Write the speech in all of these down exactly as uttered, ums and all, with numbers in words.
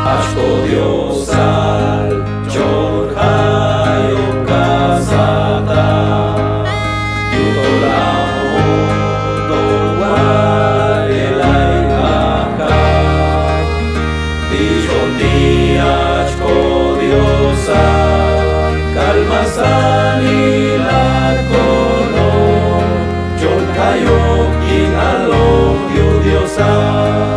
Ashko Diosal Chorhayo Kasata Yutolamo Dolwalelay Kaka Tishonti Ashko Diosal Kalmasani Lakono Chorhayo Kinalok Diosal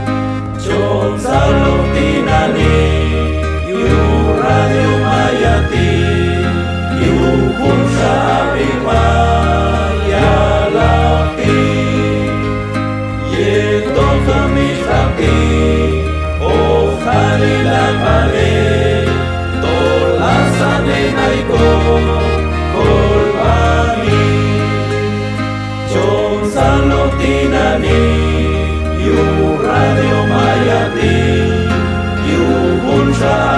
Radio Mayati, you Punsabi Mayalaki, Yeto Kamishaki, O Halila Pare, Tolasane Naiko, Kolbani, Chon Salotinani, you Radio Mayati, you Punsabi.